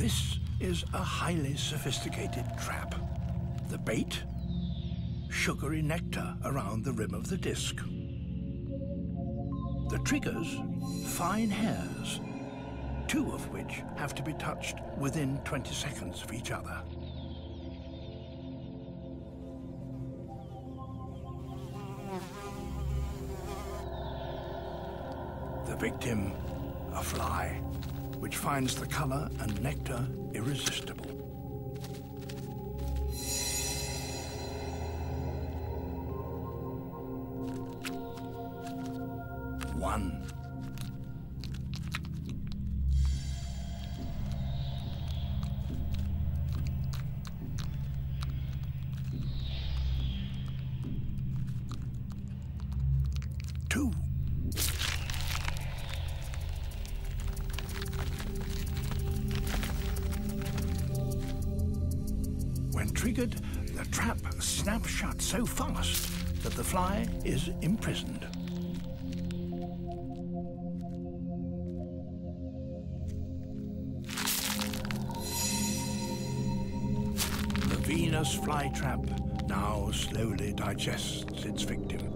This is a highly sophisticated trap. The bait? Sugary nectar around the rim of the disc. The triggers? Fine hairs, 2 of which have to be touched within 20 seconds of each other. The victim, a fly, which finds the color and nectar irresistible. One. Two. When triggered, the trap snaps shut so fast that the fly is imprisoned. The Venus flytrap now slowly digests its victim.